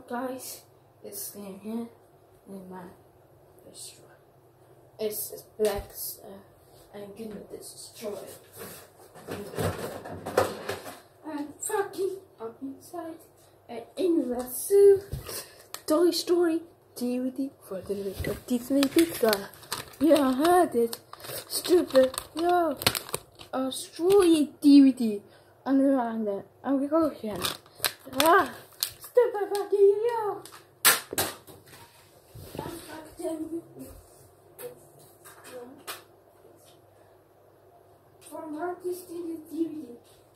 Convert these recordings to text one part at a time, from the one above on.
guys, this game here in my restaurant. It's black stuff. I'm gonna destroy it. I'm fucking up inside and in the zoo. Toy Story DVD for the little Disney pixar. Yeah, I heard it. Stupid. Yo, destroy DVD. Around it. I'm gonna go again. Ah, stupid fucking yo. From artist in the DVD.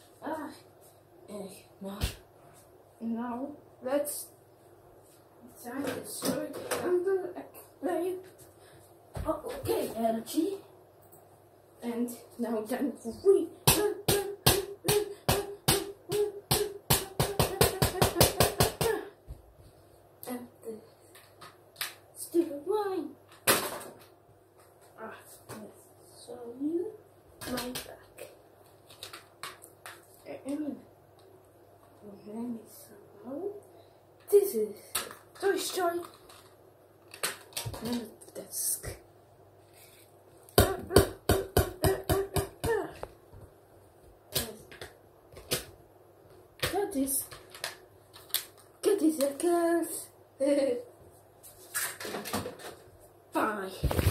Now let's time to destroy under a play. Oh, okay, energy. And now time for free. And the stupid wine. Let's show you my back. And this is Toy Story and the desk. Cut this, Bye.